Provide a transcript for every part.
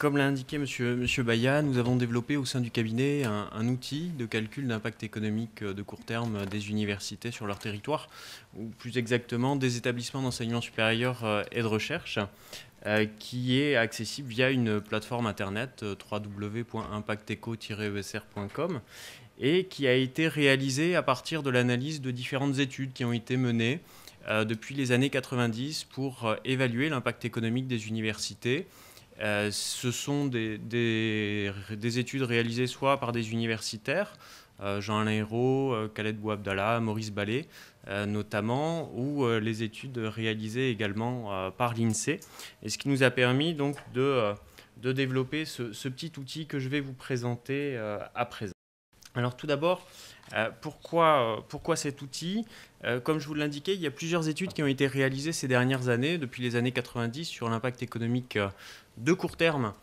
Comme l'a indiqué Monsieur Baya, nous avons développé au sein du cabinet un outil de calcul d'impact économique de court terme des universités sur leur territoire, ou plus exactement des établissements d'enseignement supérieur et de recherche, qui est accessible via une plateforme internet www.impacteco-esr.com et qui a été réalisée à partir de l'analyse de différentes études qui ont été menées depuis les années 90 pour évaluer l'impact économique des universités. Ce sont des études réalisées soit par des universitaires, Jean-Alain Hérault, Khaled Bouabdallah, Maurice Ballet notamment, ou les études réalisées également par l'INSEE. Et ce qui nous a permis donc de développer ce petit outil que je vais vous présenter à présent. Alors tout d'abord, pourquoi cet outil ? Comme je vous l'indiquais, il y a plusieurs études qui ont été réalisées ces dernières années, depuis les années 90, sur l'impact économique de court terme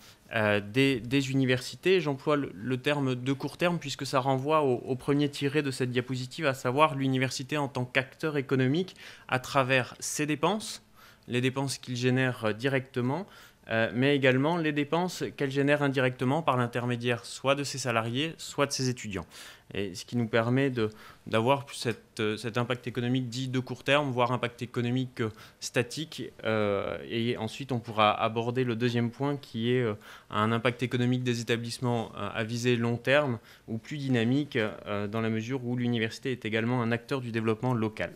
des universités. J'emploie le terme de court terme puisque ça renvoie au premier tiré de cette diapositive, à savoir l'université en tant qu'acteur économique à travers ses dépenses, les dépenses qu'il génère directement, mais également les dépenses qu'elle génère indirectement par l'intermédiaire soit de ses salariés, soit de ses étudiants. Et ce qui nous permet d'avoir cet impact économique dit de court terme, voire impact économique statique. Et ensuite, on pourra aborder le deuxième point qui est un impact économique des établissements à visée long terme ou plus dynamique dans la mesure où l'université est également un acteur du développement local.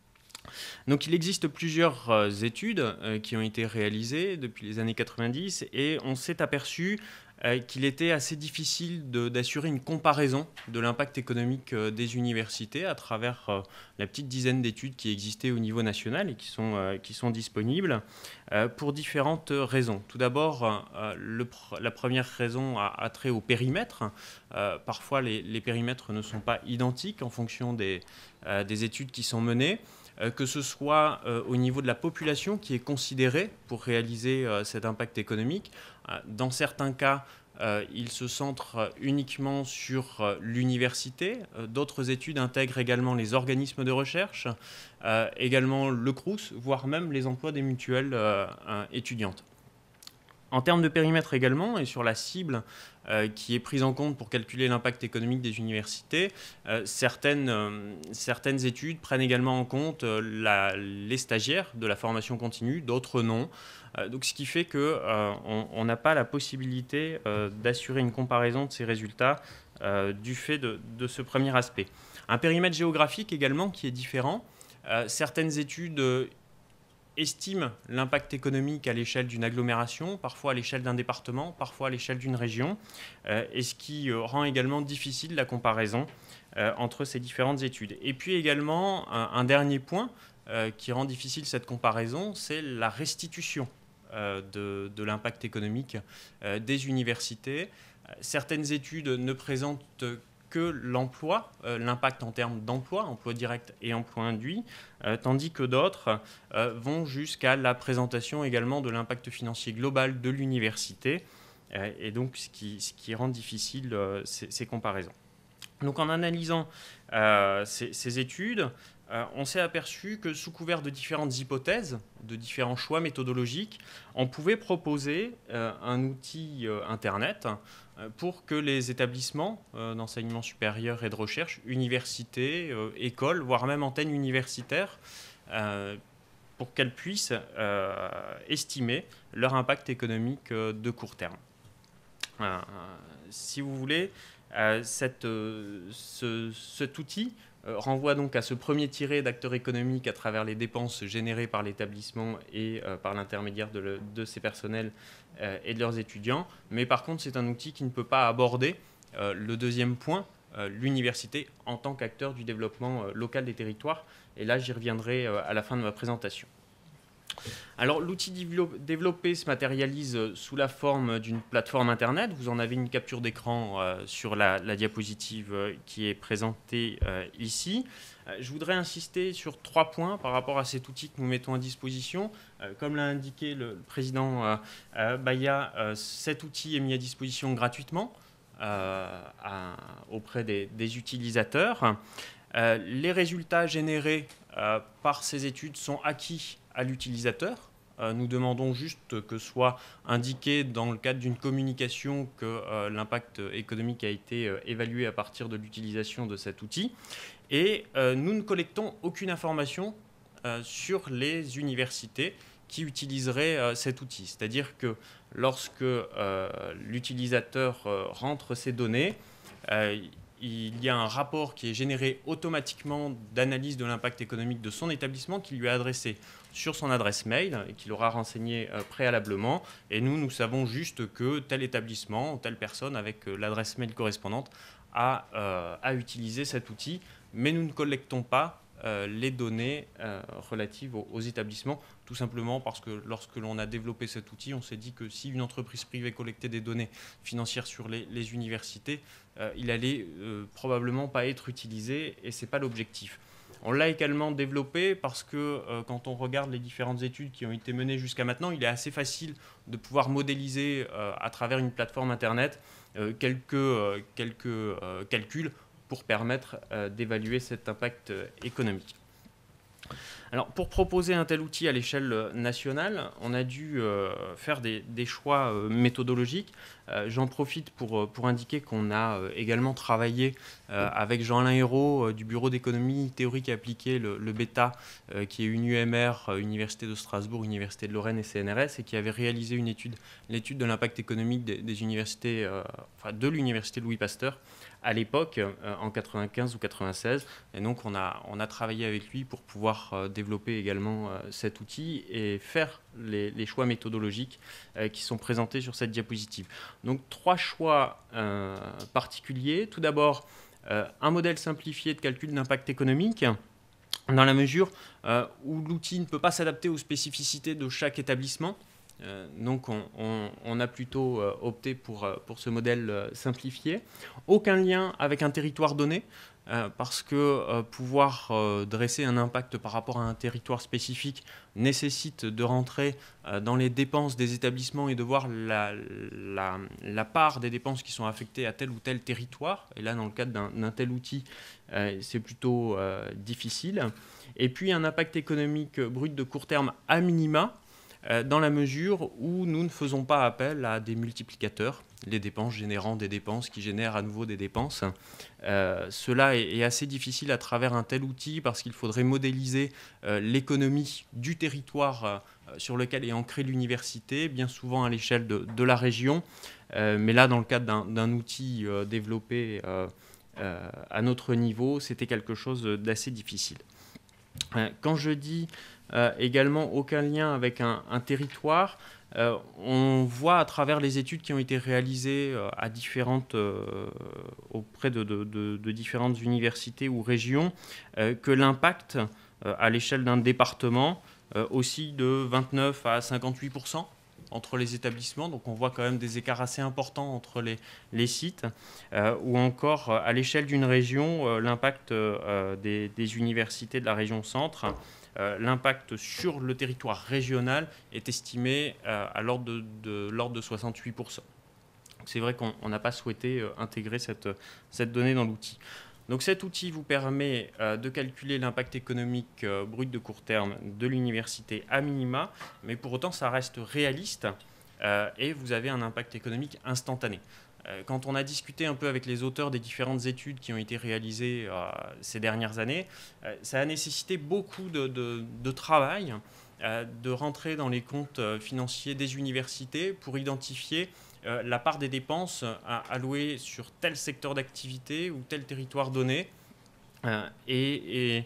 Donc il existe plusieurs études qui ont été réalisées depuis les années 90 et on s'est aperçu qu'il était assez difficile d'assurer une comparaison de l'impact économique des universités à travers la petite dizaine d'études qui existaient au niveau national et qui sont disponibles pour différentes raisons. Tout d'abord, la première raison a trait au périmètre. Parfois, les périmètres ne sont pas identiques en fonction des études qui sont menées. Que ce soit au niveau de la population qui est considérée pour réaliser cet impact économique. Dans certains cas, il se centre uniquement sur l'université. D'autres études intègrent également les organismes de recherche, également le Crous, voire même les emplois des mutuelles étudiantes. En termes de périmètre également, et sur la cible qui est prise en compte pour calculer l'impact économique des universités, certaines études prennent également en compte les stagiaires de la formation continue, d'autres non. Donc, ce qui fait qu'on n'a pas la possibilité d'assurer une comparaison de ces résultats du fait de ce premier aspect. Un périmètre géographique également qui est différent. Certaines études estime l'impact économique à l'échelle d'une agglomération, parfois à l'échelle d'un département, parfois à l'échelle d'une région, et ce qui rend également difficile la comparaison entre ces différentes études. Et puis également, un dernier point qui rend difficile cette comparaison, c'est la restitution de l'impact économique des universités. Certaines études ne présentent que l'emploi, l'impact en termes d'emploi, emploi direct et emploi induit, tandis que d'autres vont jusqu'à la présentation également de l'impact financier global de l'université, et donc ce qui rend difficile ces comparaisons. Donc en analysant ces études, on s'est aperçu que sous couvert de différentes hypothèses, de différents choix méthodologiques, on pouvait proposer un outil Internet pour que les établissements d'enseignement supérieur et de recherche, universités, écoles, voire même antennes universitaires, pour qu'elles puissent estimer leur impact économique de court terme. Si vous voulez, cet outil renvoie donc à ce premier tiré d'acteurs économiques à travers les dépenses générées par l'établissement et par l'intermédiaire de ses personnels et de leurs étudiants. Mais par contre, c'est un outil qui ne peut pas aborder le deuxième point, l'université en tant qu'acteur du développement local des territoires. Et là, j'y reviendrai à la fin de ma présentation. Alors, l'outil développé se matérialise sous la forme d'une plateforme Internet. Vous en avez une capture d'écran sur la diapositive qui est présentée ici. Je voudrais insister sur 3 points par rapport à cet outil que nous mettons à disposition. Comme l'a indiqué le président Baya, cet outil est mis à disposition gratuitement auprès des utilisateurs. Les résultats générés par ces études sont acquis à l'utilisateur nous demandons juste que soit indiqué dans le cadre d'une communication que l'impact économique a été évalué à partir de l'utilisation de cet outil. Et nous ne collectons aucune information sur les universités qui utiliseraient cet outil. C'est-à-dire que lorsque l'utilisateur rentre ses données, il y a un rapport qui est généré automatiquement d'analyse de l'impact économique de son établissement qui lui est adressé sur son adresse mail et qu'il aura renseigné préalablement. Et nous savons juste que tel établissement, telle personne avec l'adresse mail correspondante a utilisé cet outil, mais nous ne collectons pas les données relatives aux établissements, tout simplement parce que lorsque l'on a développé cet outil, on s'est dit que si une entreprise privée collectait des données financières sur les universités, il allait probablement pas être utilisé et ce n'est pas l'objectif. On l'a également développé parce que quand on regarde les différentes études qui ont été menées jusqu'à maintenant, il est assez facile de pouvoir modéliser à travers une plateforme Internet quelques calculs pour permettre d'évaluer cet impact économique. Alors, pour proposer un tel outil à l'échelle nationale, on a dû faire des choix méthodologiques. J'en profite pour indiquer qu'on a également travaillé avec Jean-Alain Hérault du Bureau d'économie théorique et appliquée, le BETA, qui est une UMR, Université de Strasbourg, Université de Lorraine et CNRS, et qui avait réalisé l'étude de l'impact économique des universités, de l'Université Louis Pasteur, à l'époque, en 95 ou 96. Et donc, on a travaillé avec lui pour pouvoir développer également cet outil et faire les choix méthodologiques qui sont présentés sur cette diapositive. Donc, 3 choix particuliers. Tout d'abord, un modèle simplifié de calcul d'impact économique, dans la mesure où l'outil ne peut pas s'adapter aux spécificités de chaque établissement. Donc on a plutôt opté pour ce modèle simplifié. Aucun lien avec un territoire donné, parce que pouvoir dresser un impact par rapport à un territoire spécifique nécessite de rentrer dans les dépenses des établissements et de voir la part des dépenses qui sont affectées à tel ou tel territoire. Et là, dans le cadre d'un tel outil, c'est plutôt difficile. Et puis un impact économique brut de court terme à minima, dans la mesure où nous ne faisons pas appel à des multiplicateurs, les dépenses générant des dépenses qui génèrent à nouveau des dépenses. Cela est assez difficile à travers un tel outil parce qu'il faudrait modéliser l'économie du territoire sur lequel est ancrée l'université, bien souvent à l'échelle de la région. Mais là, dans le cadre d'un outil développé à notre niveau, c'était quelque chose d'assez difficile. Quand je dis également aucun lien avec un territoire, on voit à travers les études qui ont été réalisées auprès de différentes universités ou régions que l'impact à l'échelle d'un département oscille de 29 à 58% entre les établissements. Donc on voit quand même des écarts assez importants entre les sites. Ou encore à l'échelle d'une région, l'impact des universités de la région centre, l'impact sur le territoire régional est estimé à l'ordre de 68%. C'est vrai qu'on n'a pas souhaité intégrer cette donnée dans l'outil. Donc cet outil vous permet de calculer l'impact économique brut de court terme de l'université à minima, mais pour autant ça reste réaliste et vous avez un impact économique instantané. Quand on a discuté un peu avec les auteurs des différentes études qui ont été réalisées ces dernières années, ça a nécessité beaucoup de travail, de rentrer dans les comptes financiers des universités pour identifier la part des dépenses allouées sur tel secteur d'activité ou tel territoire donné. Et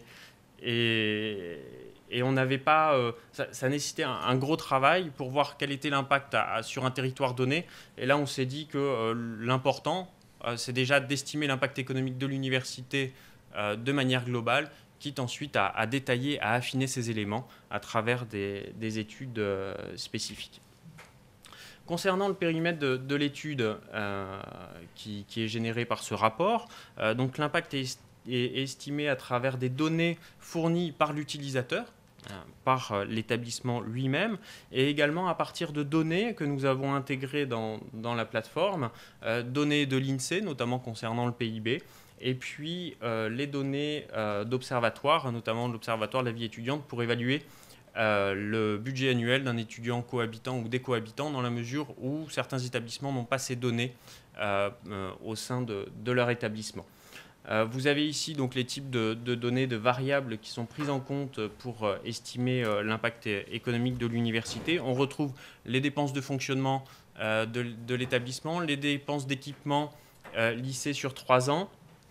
on n'avait pas... ça nécessitait un gros travail pour voir quel était l'impact sur un territoire donné. Et là, on s'est dit que l'important, c'est déjà d'estimer l'impact économique de l'université de manière globale, quitte ensuite à détailler, à affiner ces éléments à travers des études spécifiques. Concernant le périmètre de l'étude qui est généré par ce rapport, donc l'impact est estimé à travers des données fournies par l'utilisateur, par l'établissement lui-même, et également à partir de données que nous avons intégrées dans la plateforme, données de l'INSEE, notamment concernant le PIB, et puis les données d'observatoires, notamment de l'Observatoire de la vie étudiante, pour évaluer le budget annuel d'un étudiant cohabitant ou des cohabitants, dans la mesure où certains établissements n'ont pas ces données au sein de leur établissement. Vous avez ici donc les types de données, de variables qui sont prises en compte pour estimer l'impact économique de l'université. On retrouve les dépenses de fonctionnement de l'établissement, les dépenses d'équipement lissées sur 3 ans,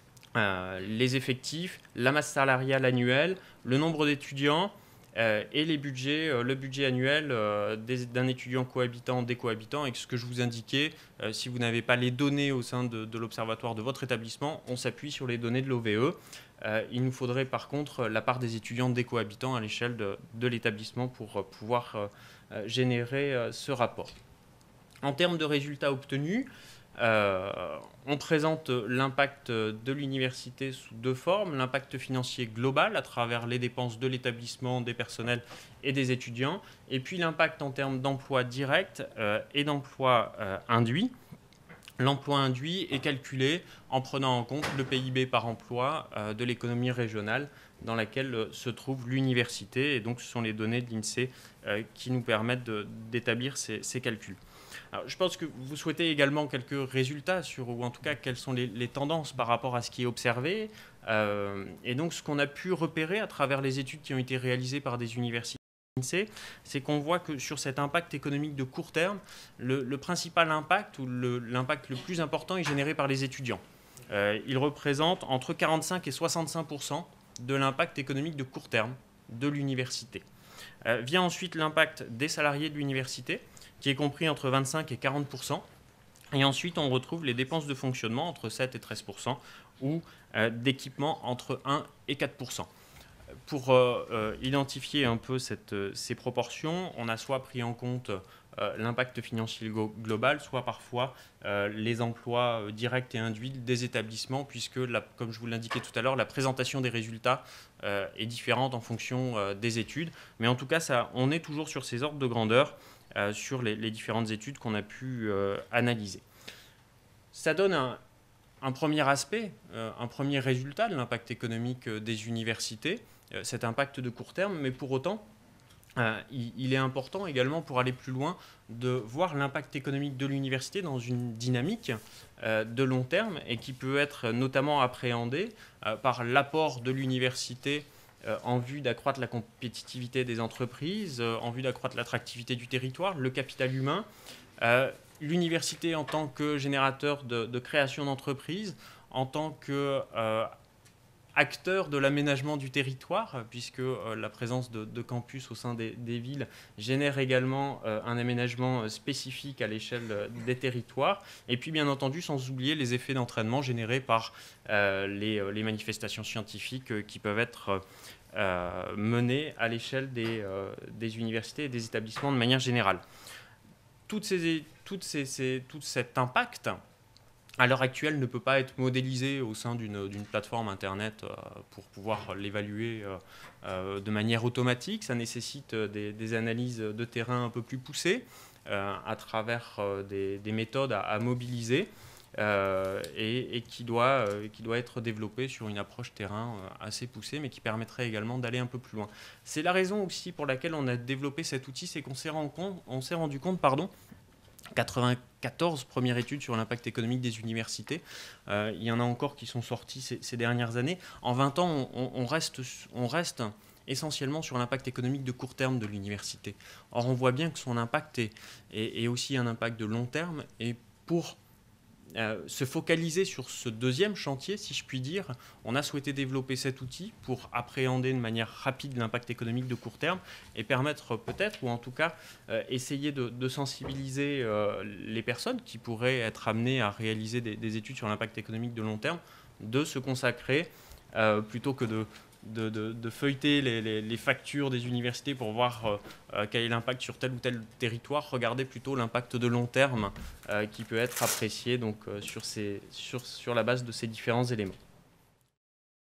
les effectifs, la masse salariale annuelle, le nombre d'étudiants et les budgets, le budget annuel d'un étudiant cohabitant, des cohabitants. Et ce que je vous indiquais, si vous n'avez pas les données au sein de l'observatoire de votre établissement, on s'appuie sur les données de l'OVE. Il nous faudrait par contre la part des étudiants des cohabitants à l'échelle de l'établissement pour pouvoir générer ce rapport. En termes de résultats obtenus, on présente l'impact de l'université sous 2 formes, l'impact financier global à travers les dépenses de l'établissement, des personnels et des étudiants, et puis l'impact en termes d'emploi direct et d'emploi induit. L'emploi induit est calculé en prenant en compte le PIB par emploi de l'économie régionale dans laquelle se trouve l'université, et donc ce sont les données de l'INSEE qui nous permettent d'établir ces calculs. Alors, je pense que vous souhaitez également quelques résultats ou en tout cas quelles sont les tendances par rapport à ce qui est observé. Et donc ce qu'on a pu repérer à travers les études qui ont été réalisées par des universités, c'est qu'on voit que sur cet impact économique de court terme, le principal impact ou l'impact le plus important est généré par les étudiants. Il représente entre 45 et 65% de l'impact économique de court terme de l'université. Vient ensuite l'impact des salariés de l'université, qui est compris entre 25 et 40%. Et ensuite, on retrouve les dépenses de fonctionnement entre 7 et 13%, ou d'équipement entre 1 et 4%. Pour identifier un peu ces proportions, on a soit pris en compte l'impact financier global, soit parfois les emplois directs et induits des établissements, puisque, comme je vous l'indiquais tout à l'heure, la présentation des résultats est différente en fonction des études. Mais en tout cas, on est toujours sur ces ordres de grandeur sur les différentes études qu'on a pu analyser. Ça donne un premier aspect, un premier résultat de l'impact économique des universités, cet impact de court terme, mais pour autant, il est important également, pour aller plus loin, de voir l'impact économique de l'université dans une dynamique de long terme, et qui peut être notamment appréhendée par l'apport de l'université en vue d'accroître la compétitivité des entreprises, en vue d'accroître l'attractivité du territoire, le capital humain, l'université en tant que générateur de création d'entreprises, en tant que acteur de l'aménagement du territoire, puisque la présence de campus au sein des villes génère également un aménagement spécifique à l'échelle des territoires. Et puis, bien entendu, sans oublier les effets d'entraînement générés par les manifestations scientifiques qui peuvent être menées à l'échelle des universités et des établissements de manière générale. Tout cet impact, à l'heure actuelle, ne peut pas être modélisé au sein d'une plateforme Internet pour pouvoir l'évaluer de manière automatique. Ça nécessite des analyses de terrain un peu plus poussées à travers des méthodes à mobiliser et qui doit être développée sur une approche terrain assez poussée, mais qui permettrait également d'aller un peu plus loin. C'est la raison aussi pour laquelle on a développé cet outil, c'est qu'on s'est rendu compte, 94 premières études sur l'impact économique des universités. Il y en a encore qui sont sorties ces dernières années. En 20 ans, on reste essentiellement sur l'impact économique de court terme de l'université. Or, on voit bien que son impact est aussi un impact de long terme. Et pour se focaliser sur ce deuxième chantier, si je puis dire, on a souhaité développer cet outil pour appréhender de manière rapide l'impact économique de court terme et permettre peut-être, ou en tout cas essayer de sensibiliser les personnes qui pourraient être amenées à réaliser des études sur l'impact économique de long terme, de se consacrer plutôt que de feuilleter les factures des universités pour voir quel est l'impact sur tel ou tel territoire, regarder plutôt l'impact de long terme qui peut être apprécié donc, sur la base de ces différents éléments.